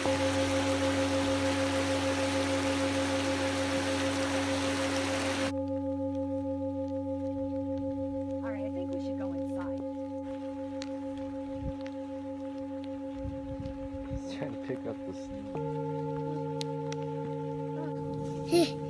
Alright, I think we should go inside. He's trying to pick up the snow.